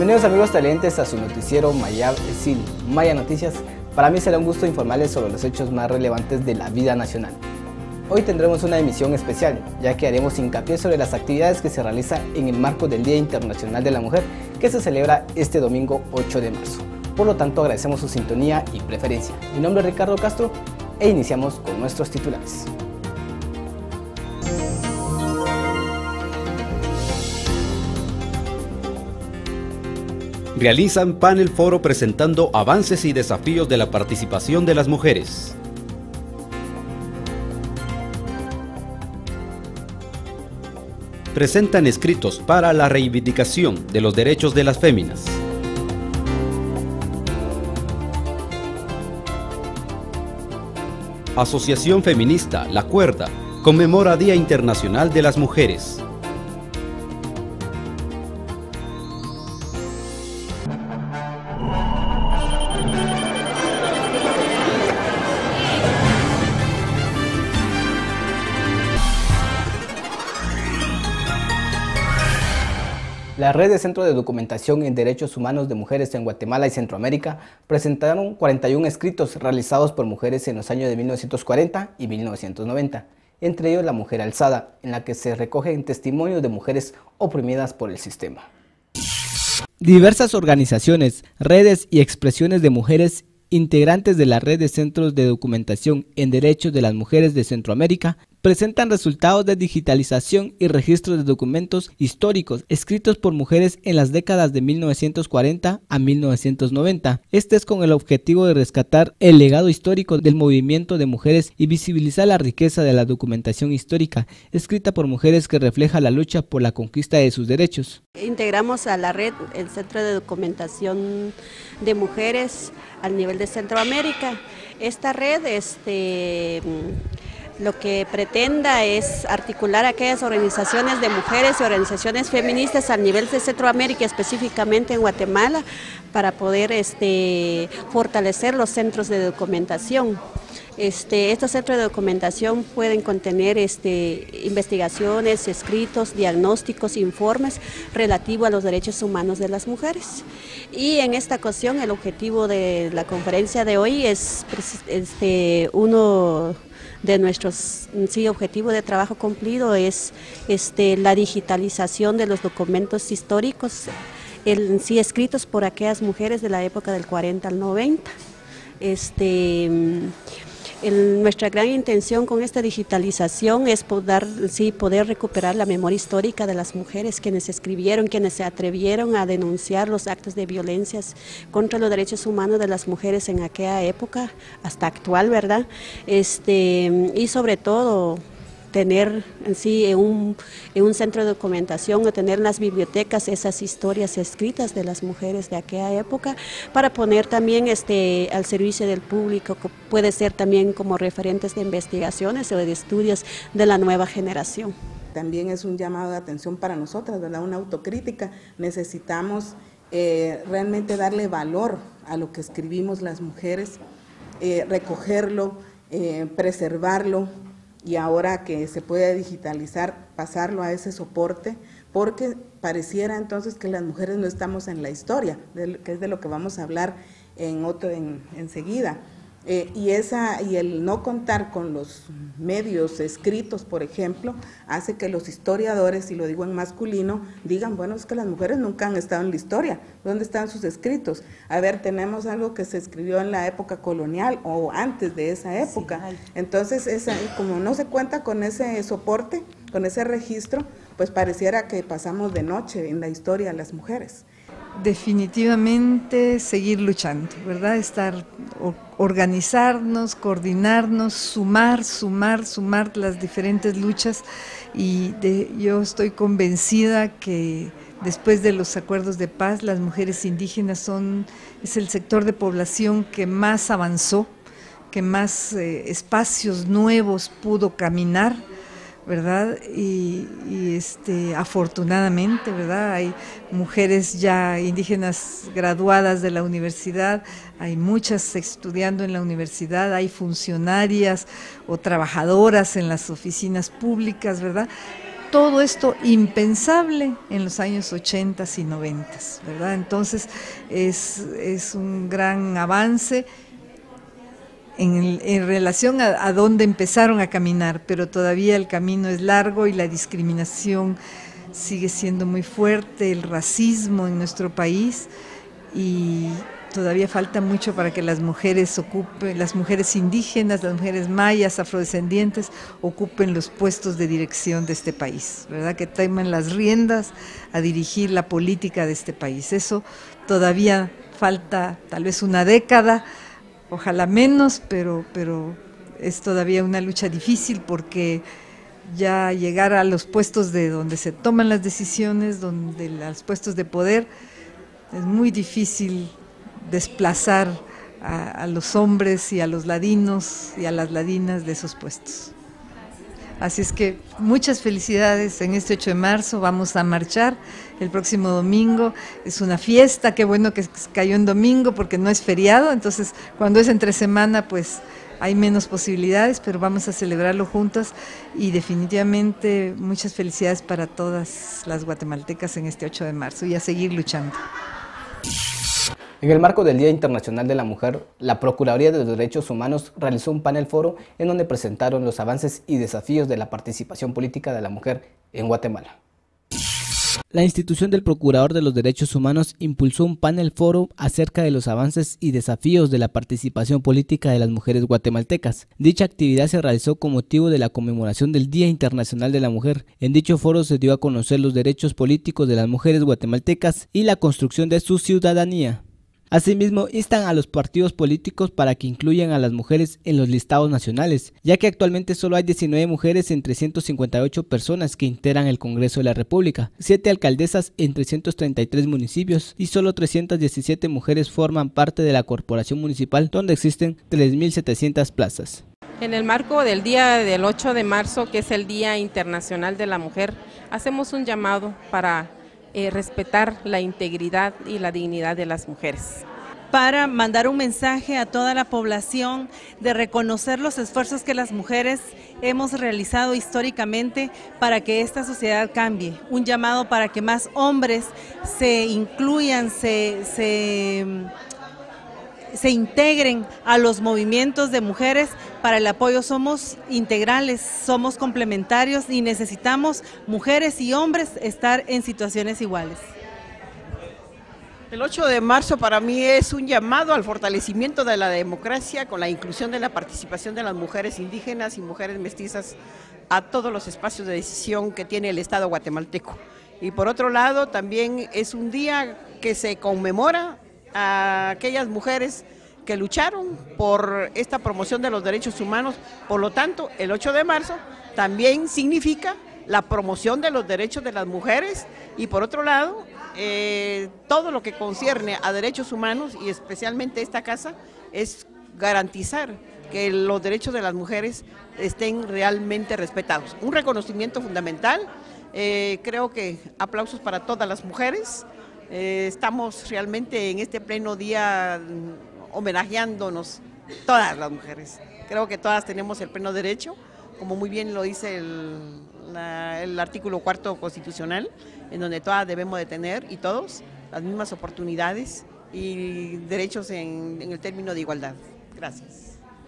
Bienvenidos amigos televidentes a su noticiero Mayab Esil, Maya Noticias. Para mí será un gusto informarles sobre los hechos más relevantes de la vida nacional. Hoy tendremos una emisión especial, ya que haremos hincapié sobre las actividades que se realizan en el marco del Día Internacional de la Mujer, que se celebra este domingo 8 de marzo. Por lo tanto, agradecemos su sintonía y preferencia. Mi nombre es Ricardo Castro e iniciamos con nuestros titulares. Realizan panel foro presentando avances y desafíos de la participación de las mujeres. Presentan escritos para la reivindicación de los derechos de las féminas. Asociación Feminista La Cuerda conmemora Día Internacional de las Mujeres. La Red de Centros de Documentación en Derechos Humanos de Mujeres en Guatemala y Centroamérica presentaron 41 escritos realizados por mujeres en los años de 1940 y 1990, entre ellos La Mujer Alzada, en la que se recogen testimonios de mujeres oprimidas por el sistema. Diversas organizaciones, redes y expresiones de mujeres integrantes de la Red de Centros de Documentación en Derechos de las Mujeres de Centroamérica presentan resultados de digitalización y registros de documentos históricos escritos por mujeres en las décadas de 1940 a 1990. Este es con el objetivo de rescatar el legado histórico del movimiento de mujeres y visibilizar la riqueza de la documentación histórica escrita por mujeres que refleja la lucha por la conquista de sus derechos. Integramos a la red el Centro de Documentación de Mujeres al nivel de Centroamérica. Esta red lo que pretenda es articular aquellas organizaciones de mujeres y organizaciones feministas al nivel de Centroamérica, específicamente en Guatemala, para poder fortalecer los centros de documentación. Estos centros de documentación pueden contener investigaciones, escritos, diagnósticos, informes relativos a los derechos humanos de las mujeres. Y en esta ocasión el objetivo de la conferencia de hoy es uno de nuestros objetivos de trabajo cumplido es la digitalización de los documentos históricos escritos por aquellas mujeres de la época del 40 al 90. Nuestra gran intención con esta digitalización es poder recuperar la memoria histórica de las mujeres quienes escribieron, quienes se atrevieron a denunciar los actos de violencias contra los derechos humanos de las mujeres en aquella época, hasta actual, ¿verdad? Y sobre todo tener en un centro de documentación o tener en las bibliotecas esas historias escritas de las mujeres de aquella época para poner también al servicio del público, puede ser también como referentes de investigaciones o de estudios de la nueva generación. También es un llamado de atención para nosotras, ¿verdad? Una autocrítica. Necesitamos realmente darle valor a lo que escribimos las mujeres, recogerlo, preservarlo, y ahora que se puede digitalizar, pasarlo a ese soporte, porque pareciera entonces que las mujeres no estamos en la historia, que es de lo que vamos a hablar enseguida. Y el no contar con los medios escritos, por ejemplo, hace que los historiadores, y lo digo en masculino, digan, bueno, es que las mujeres nunca han estado en la historia, ¿dónde están sus escritos? A ver, tenemos algo que se escribió en la época colonial o antes de esa época, sí. Entonces como no se cuenta con ese soporte, con ese registro, pues pareciera que pasamos de noche en la historia a las mujeres. Definitivamente seguir luchando, ¿verdad? Organizarnos, coordinarnos, sumar las diferentes luchas y yo estoy convencida que después de los acuerdos de paz las mujeres indígenas es el sector de población que más avanzó, que más espacios nuevos pudo caminar, ¿verdad? Y afortunadamente, ¿verdad? Hay mujeres ya indígenas graduadas de la universidad, hay muchas estudiando en la universidad, hay funcionarias o trabajadoras en las oficinas públicas, ¿verdad? todo esto impensable en los años 80 y 90, ¿verdad? Entonces es un gran avance en relación a dónde empezaron a caminar, pero todavía el camino es largo y la discriminación sigue siendo muy fuerte, el racismo en nuestro país, y todavía falta mucho para que las mujeres ocupen, las mujeres indígenas, las mujeres mayas, afrodescendientes, ocupen los puestos de dirección de este país, ¿verdad? Que tomen las riendas a dirigir la política de este país. Eso todavía falta tal vez una década, ojalá menos, pero es todavía una lucha difícil, porque ya llegar a los puestos de donde se toman las decisiones, donde los puestos de poder, es muy difícil desplazar a los hombres y a los ladinos y a las ladinas de esos puestos. Así es que muchas felicidades en este 8 de marzo, vamos a marchar el próximo domingo, es una fiesta, qué bueno que cayó en domingo porque no es feriado, entonces cuando es entre semana pues hay menos posibilidades, pero vamos a celebrarlo juntas, y definitivamente muchas felicidades para todas las guatemaltecas en este 8 de marzo y a seguir luchando. En el marco del Día Internacional de la Mujer, la Procuraduría de los Derechos Humanos realizó un panel foro en donde presentaron los avances y desafíos de la participación política de la mujer en Guatemala. La institución del Procurador de los Derechos Humanos impulsó un panel foro acerca de los avances y desafíos de la participación política de las mujeres guatemaltecas. Dicha actividad se realizó con motivo de la conmemoración del Día Internacional de la Mujer. En dicho foro se dio a conocer los derechos políticos de las mujeres guatemaltecas y la construcción de su ciudadanía. Asimismo, instan a los partidos políticos para que incluyan a las mujeres en los listados nacionales, ya que actualmente solo hay 19 mujeres entre 158 personas que integran el Congreso de la República, 7 alcaldesas en 333 municipios y solo 317 mujeres forman parte de la corporación municipal, donde existen 3.700 plazas. En el marco del día del 8 de marzo, que es el Día Internacional de la Mujer, hacemos un llamado para respetar la integridad y la dignidad de las mujeres. Para mandar un mensaje a toda la población de reconocer los esfuerzos que las mujeres hemos realizado históricamente para que esta sociedad cambie. Un llamado para que más hombres se incluyan, se integren a los movimientos de mujeres. Para el apoyo somos integrales, somos complementarios y necesitamos mujeres y hombres estar en situaciones iguales. El 8 de marzo para mí es un llamado al fortalecimiento de la democracia con la inclusión de la participación de las mujeres indígenas y mujeres mestizas a todos los espacios de decisión que tiene el Estado guatemalteco. Y por otro lado también es un día que se conmemora a aquellas mujeres que lucharon por esta promoción de los derechos humanos. Por lo tanto, el 8 de marzo también significa la promoción de los derechos de las mujeres y por otro lado, todo lo que concierne a derechos humanos y especialmente esta casa es garantizar que los derechos de las mujeres estén realmente respetados. Un reconocimiento fundamental, creo que aplausos para todas las mujeres. Estamos realmente en este pleno día homenajeándonos todas las mujeres. Creo que todas tenemos el pleno derecho, como muy bien lo dice el artículo 4 constitucional, en donde todas debemos de tener y todos las mismas oportunidades y derechos en el término de igualdad. Gracias.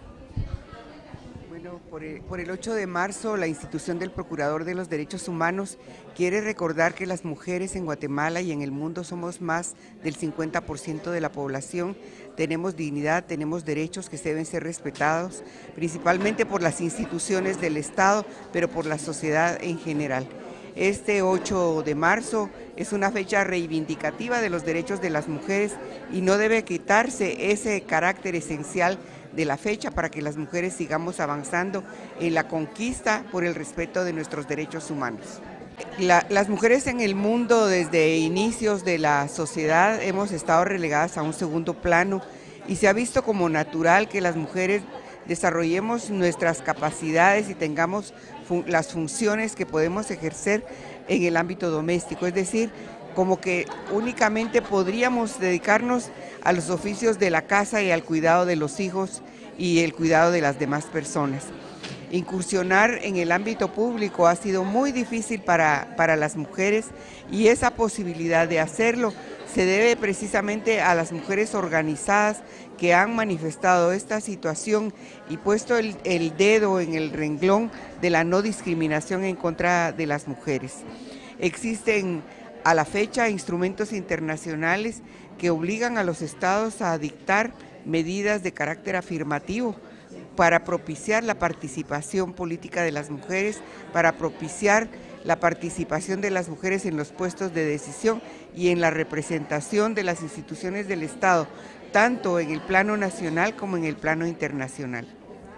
Bueno, por el 8 de marzo, la institución del Procurador de los Derechos Humanos quiere recordar que las mujeres en Guatemala y en el mundo somos más del 50% de la población, tenemos dignidad, tenemos derechos que deben ser respetados, principalmente por las instituciones del Estado, pero por la sociedad en general. Este 8 de marzo es una fecha reivindicativa de los derechos de las mujeres y no debe quitarse ese carácter esencial de la fecha para que las mujeres sigamos avanzando en la conquista por el respeto de nuestros derechos humanos. Las mujeres en el mundo desde inicios de la sociedad hemos estado relegadas a un segundo plano y se ha visto como natural que las mujeres desarrollemos nuestras capacidades y tengamos las funciones que podemos ejercer en el ámbito doméstico, es decir, como que únicamente podríamos dedicarnos a los oficios de la casa y al cuidado de los hijos y el cuidado de las demás personas. Incursionar en el ámbito público ha sido muy difícil para las mujeres, y esa posibilidad de hacerlo se debe precisamente a las mujeres organizadas que han manifestado esta situación y puesto el dedo en el renglón de la no discriminación en contra de las mujeres. Existen a la fecha instrumentos internacionales que obligan a los estados a dictar medidas de carácter afirmativo para propiciar la participación política de las mujeres, para propiciar la participación de las mujeres en los puestos de decisión y en la representación de las instituciones del Estado, tanto en el plano nacional como en el plano internacional.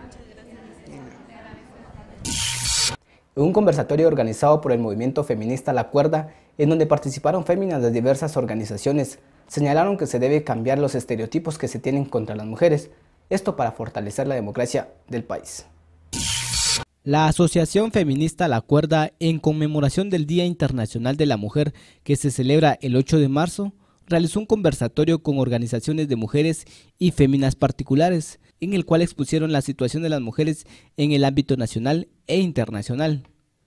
En un conversatorio organizado por el movimiento feminista La Cuerda, en donde participaron féminas de diversas organizaciones, señalaron que se debe cambiar los estereotipos que se tienen contra las mujeres, esto para fortalecer la democracia del país. La Asociación Feminista La Cuerda, en conmemoración del Día Internacional de la Mujer, que se celebra el 8 de marzo, realizó un conversatorio con organizaciones de mujeres y féminas particulares, en el cual expusieron la situación de las mujeres en el ámbito nacional e internacional.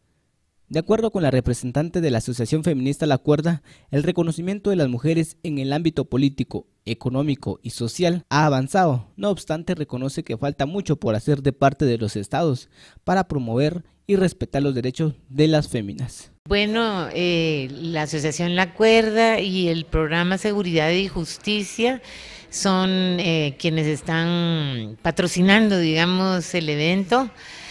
De acuerdo con la representante de la Asociación Feminista La Cuerda, el reconocimiento de las mujeres en el ámbito político, económico y social ha avanzado. No obstante, reconoce que falta mucho por hacer de parte de los estados para promover y respetar los derechos de las féminas. Bueno, la Asociación La Cuerda y el programa Seguridad y Justicia son quienes están patrocinando, digamos, el evento.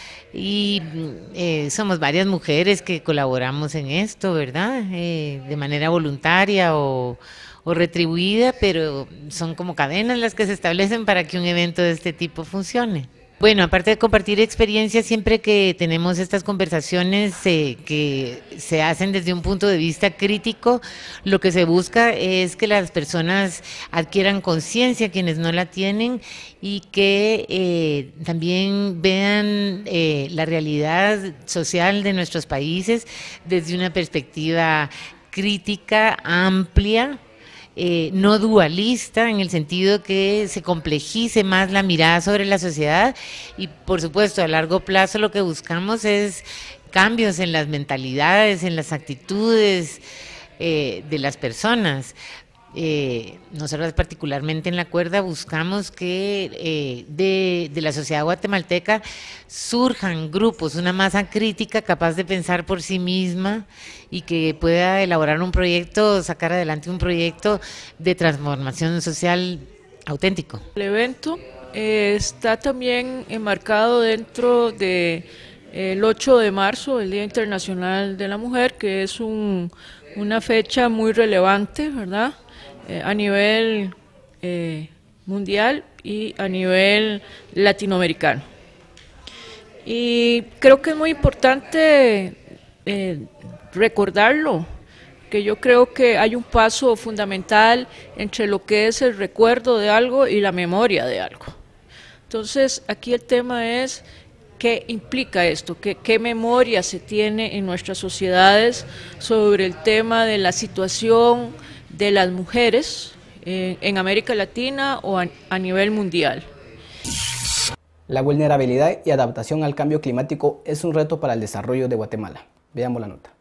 Y somos varias mujeres que colaboramos en esto, ¿verdad? De manera voluntaria o retribuida, pero son como cadenas las que se establecen para que un evento de este tipo funcione. Bueno, aparte de compartir experiencias, siempre que tenemos estas conversaciones que se hacen desde un punto de vista crítico, lo que se busca es que las personas adquieran conciencia, quienes no la tienen, y que también vean la realidad social de nuestros países desde una perspectiva crítica, amplia, no dualista, en el sentido que se complejice más la mirada sobre la sociedad, y por supuesto a largo plazo lo que buscamos es cambios en las mentalidades, en las actitudes de las personas. Nosotros particularmente en La Cuerda buscamos que de la sociedad guatemalteca surjan grupos, una masa crítica capaz de pensar por sí misma y que pueda elaborar un proyecto, sacar adelante un proyecto de transformación social auténtico. El evento está también enmarcado dentro de el 8 de marzo, el Día Internacional de la Mujer, que es una fecha muy relevante, ¿verdad? A nivel mundial y a nivel latinoamericano. Y creo que es muy importante recordarlo, que yo creo que hay un paso fundamental entre lo que es el recuerdo de algo y la memoria de algo. Entonces, aquí el tema es qué implica esto, qué memoria se tiene en nuestras sociedades sobre el tema de la situación de las mujeres en América Latina o a nivel mundial. La vulnerabilidad y adaptación al cambio climático es un reto para el desarrollo de Guatemala. Veamos la nota.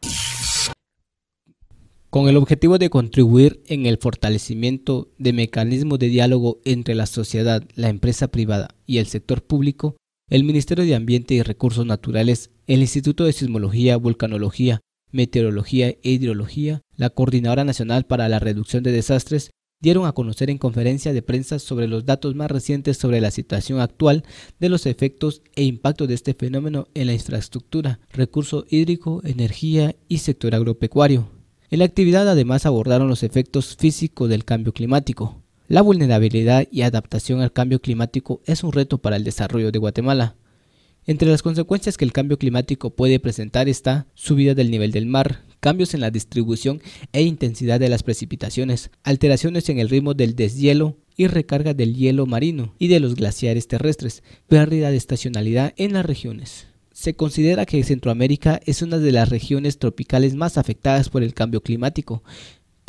Con el objetivo de contribuir en el fortalecimiento de mecanismos de diálogo entre la sociedad, la empresa privada y el sector público, el Ministerio de Ambiente y Recursos Naturales, el Instituto de Sismología, Vulcanología, Meteorología e Hidrología, la Coordinadora Nacional para la Reducción de Desastres, dieron a conocer en conferencia de prensa sobre los datos más recientes sobre la situación actual de los efectos e impactos de este fenómeno en la infraestructura, recurso hídrico, energía y sector agropecuario. En la actividad además abordaron los efectos físicos del cambio climático. La vulnerabilidad y adaptación al cambio climático es un reto para el desarrollo de Guatemala. Entre las consecuencias que el cambio climático puede presentar está subida del nivel del mar, cambios en la distribución e intensidad de las precipitaciones, alteraciones en el ritmo del deshielo y recarga del hielo marino y de los glaciares terrestres, pérdida de estacionalidad en las regiones. Se considera que Centroamérica es una de las regiones tropicales más afectadas por el cambio climático.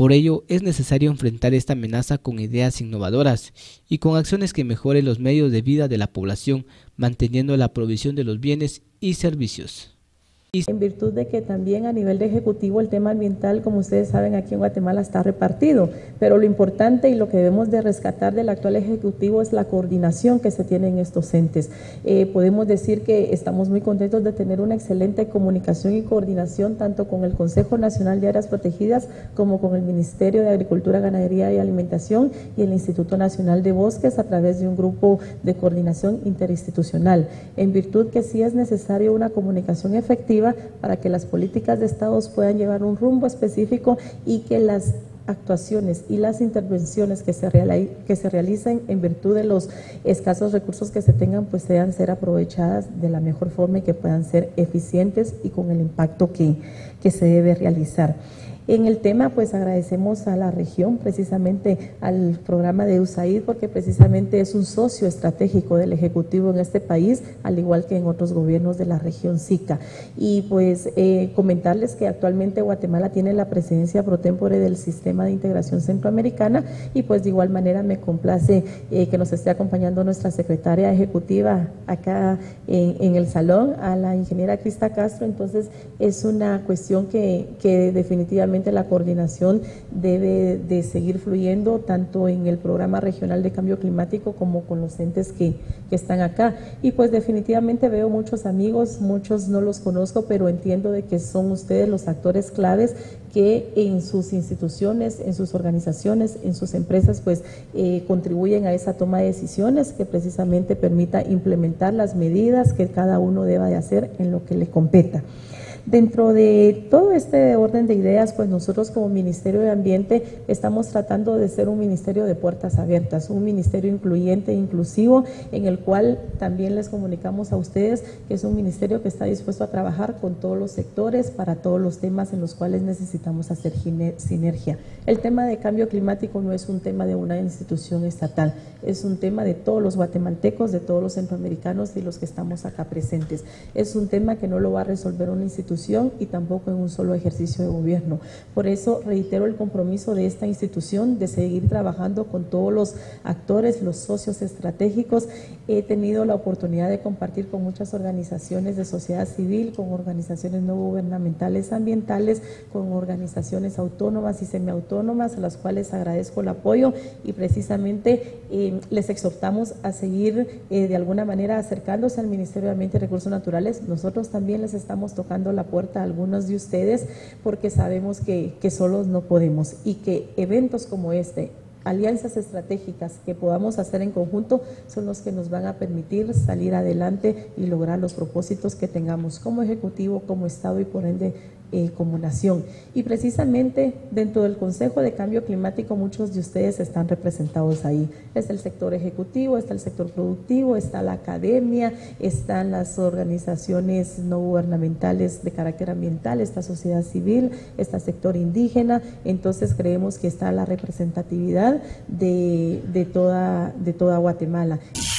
Por ello, es necesario enfrentar esta amenaza con ideas innovadoras y con acciones que mejoren los medios de vida de la población, manteniendo la provisión de los bienes y servicios. En virtud de que también a nivel de ejecutivo el tema ambiental, como ustedes saben, aquí en Guatemala está repartido, pero lo importante y lo que debemos de rescatar del actual ejecutivo es la coordinación que se tiene en estos entes. Podemos decir que estamos muy contentos de tener una excelente comunicación y coordinación tanto con el Consejo Nacional de Áreas Protegidas como con el Ministerio de Agricultura, Ganadería y Alimentación y el Instituto Nacional de Bosques a través de un grupo de coordinación interinstitucional, en virtud que sí es necesario una comunicación efectiva para que las políticas de Estados puedan llevar un rumbo específico y que las actuaciones y las intervenciones que se realicen en virtud de los escasos recursos que se tengan, pues puedan ser aprovechadas de la mejor forma y que puedan ser eficientes y con el impacto que se debe realizar. En el tema, pues agradecemos a la región, precisamente al programa de USAID, porque precisamente es un socio estratégico del Ejecutivo en este país, al igual que en otros gobiernos de la región SICA. Y pues comentarles que actualmente Guatemala tiene la presidencia pro tempore del Sistema de Integración Centroamericana y pues de igual manera me complace que nos esté acompañando nuestra secretaria ejecutiva acá en el salón, a la ingeniera Crista Castro. Entonces es una cuestión que definitivamente la coordinación debe de seguir fluyendo tanto en el programa regional de cambio climático como con los entes que están acá. Y pues definitivamente veo muchos amigos, muchos no los conozco, pero entiendo de que son ustedes los actores claves que en sus instituciones, en sus organizaciones, en sus empresas, pues contribuyen a esa toma de decisiones que precisamente permita implementar las medidas que cada uno deba de hacer en lo que le competa. Dentro de todo este orden de ideas, pues nosotros como Ministerio de Ambiente estamos tratando de ser un ministerio de puertas abiertas, un ministerio incluyente e inclusivo, en el cual también les comunicamos a ustedes que es un ministerio que está dispuesto a trabajar con todos los sectores para todos los temas en los cuales necesitamos hacer sinergia. El tema de cambio climático no es un tema de una institución estatal, es un tema de todos los guatemaltecos, de todos los centroamericanos y los que estamos acá presentes. Es un tema que no lo va a resolver una institución y tampoco en un solo ejercicio de gobierno. Por eso reitero el compromiso de esta institución de seguir trabajando con todos los actores, los socios estratégicos. He tenido la oportunidad de compartir con muchas organizaciones de sociedad civil, con organizaciones no gubernamentales ambientales, con organizaciones autónomas y semiautónomas, a las cuales agradezco el apoyo y precisamente les exhortamos a seguir de alguna manera acercándose al Ministerio de Ambiente y Recursos Naturales. Nosotros también les estamos tocando la puerta a algunos de ustedes porque sabemos que solos no podemos y que eventos como este, alianzas estratégicas que podamos hacer en conjunto son los que nos van a permitir salir adelante y lograr los propósitos que tengamos como Ejecutivo, como Estado y por ende como nación. Y precisamente dentro del Consejo de Cambio Climático muchos de ustedes están representados ahí. Está el sector ejecutivo, está el sector productivo, está la academia, están las organizaciones no gubernamentales de carácter ambiental, está sociedad civil, está sector indígena. Entonces creemos que está la representatividad de toda Guatemala.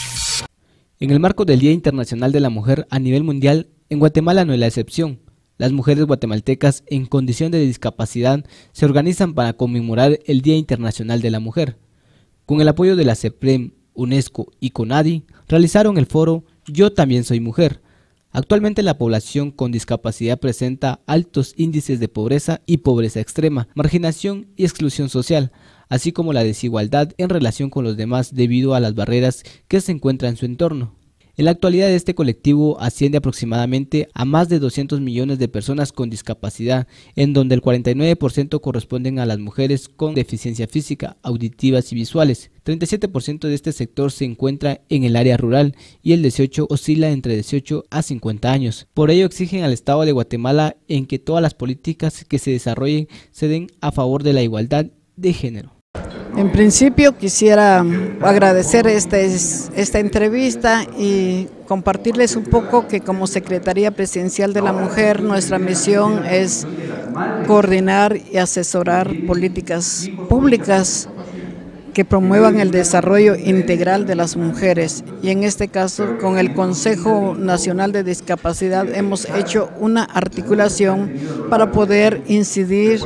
En el marco del Día Internacional de la Mujer a nivel mundial, en Guatemala no es la excepción. Las mujeres guatemaltecas en condición de discapacidad se organizan para conmemorar el Día Internacional de la Mujer. Con el apoyo de la CEPREM, UNESCO y CONADI, realizaron el foro Yo también soy mujer. Actualmente la población con discapacidad presenta altos índices de pobreza y pobreza extrema, marginación y exclusión social, así como la desigualdad en relación con los demás debido a las barreras que se encuentran en su entorno. En la actualidad este colectivo asciende aproximadamente a más de 200 millones de personas con discapacidad, en donde el 49% corresponden a las mujeres con deficiencia física, auditivas y visuales. 37% de este sector se encuentra en el área rural y el 18% oscila entre 18 a 50 años. Por ello exigen al Estado de Guatemala en que todas las políticas que se desarrollen se den a favor de la igualdad de género. En principio quisiera agradecer esta entrevista y compartirles un poco que como Secretaría Presidencial de la Mujer nuestra misión es coordinar y asesorar políticas públicas que promuevan el desarrollo integral de las mujeres y en este caso con el Consejo Nacional de Discapacidad hemos hecho una articulación para poder incidir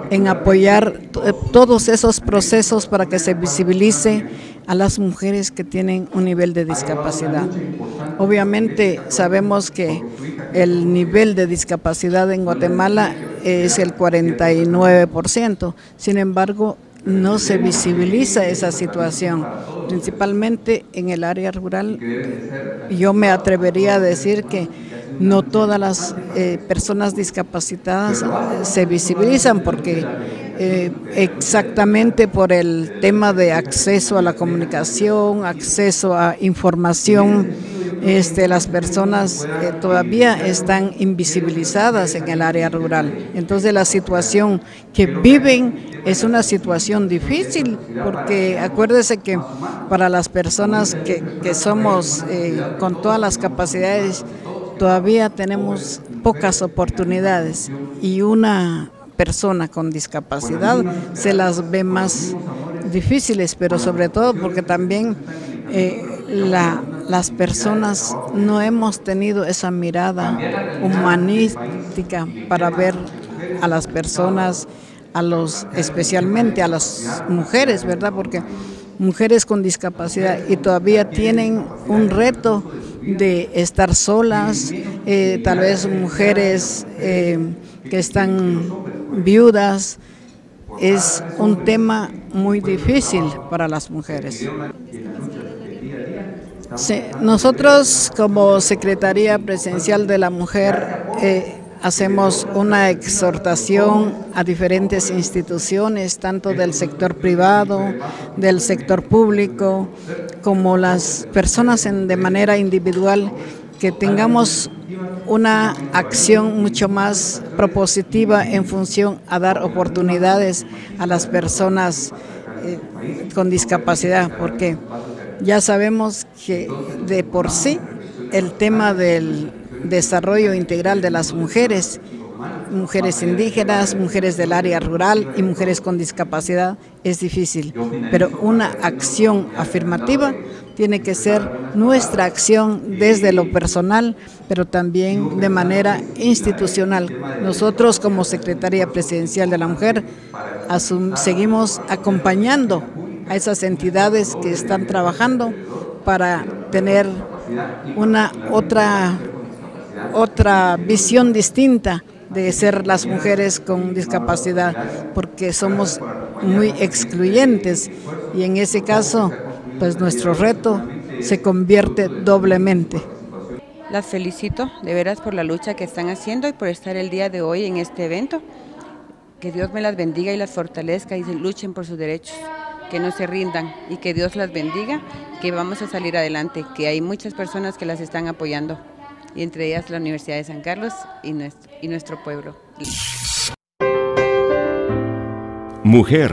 en apoyar todos esos procesos para que se visibilice a las mujeres que tienen un nivel de discapacidad. Obviamente sabemos que el nivel de discapacidad en Guatemala es el 49%, sin embargo no se visibiliza esa situación, principalmente en el área rural. Yo me atrevería a decir que no todas las personas discapacitadas se visibilizan porque exactamente por el tema de acceso a la comunicación, acceso a información, las personas todavía están invisibilizadas en el área rural. Entonces la situación que viven es una situación difícil, porque acuérdese que para las personas que somos con todas las capacidades, todavía tenemos pocas oportunidades, y una persona con discapacidad se las ve más difíciles, pero sobre todo porque también las personas no hemos tenido esa mirada humanística para ver a las personas, especialmente a las mujeres, ¿verdad? Porque mujeres con discapacidad y todavía tienen un reto de estar solas, tal vez mujeres que están viudas. Es un tema muy difícil para las mujeres. Sí, nosotros como Secretaría Presidencial de la Mujer hacemos una exhortación a diferentes instituciones, tanto del sector privado, del sector público, como las personas de manera individual, que tengamos una acción mucho más propositiva en función a dar oportunidades a las personas con discapacidad, porque ya sabemos que de por sí el tema del desarrollo integral de las mujeres indígenas, mujeres del área rural y mujeres con discapacidad es difícil, pero una acción afirmativa tiene que ser nuestra acción desde lo personal, pero también de manera institucional. Nosotros como Secretaría Presidencial de la Mujer seguimos acompañando a esas entidades que están trabajando para tener una otra visión distinta de ser las mujeres con discapacidad, porque somos muy excluyentes, y en ese caso pues nuestro reto se convierte doblemente. Las felicito de veras por la lucha que están haciendo y por estar el día de hoy en este evento. Que Dios me las bendiga y las fortalezca y luchen por sus derechos, que no se rindan y que Dios las bendiga, que vamos a salir adelante, que hay muchas personas que las están apoyando, y entre ellas la Universidad de San Carlos y nuestro pueblo. Mujer,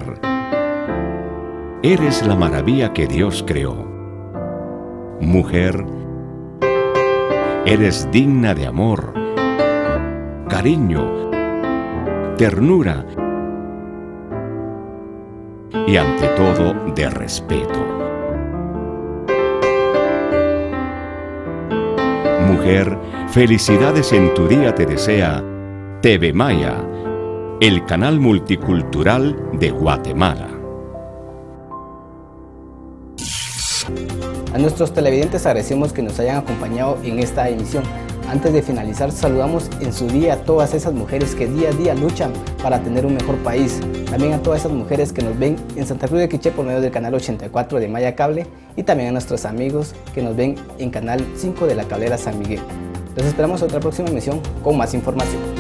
eres la maravilla que Dios creó. Mujer, eres digna de amor, cariño, ternura y ante todo de respeto. Mujer, felicidades en tu día te desea TV Maya, el canal multicultural de Guatemala. A nuestros televidentes agradecemos que nos hayan acompañado en esta emisión. Antes de finalizar, saludamos en su día a todas esas mujeres que día a día luchan para tener un mejor país. También a todas esas mujeres que nos ven en Santa Cruz de Quiché por medio del canal 84 de Maya Cable, y también a nuestros amigos que nos ven en canal 5 de la cablera San Miguel. Los esperamos en otra próxima emisión con más información.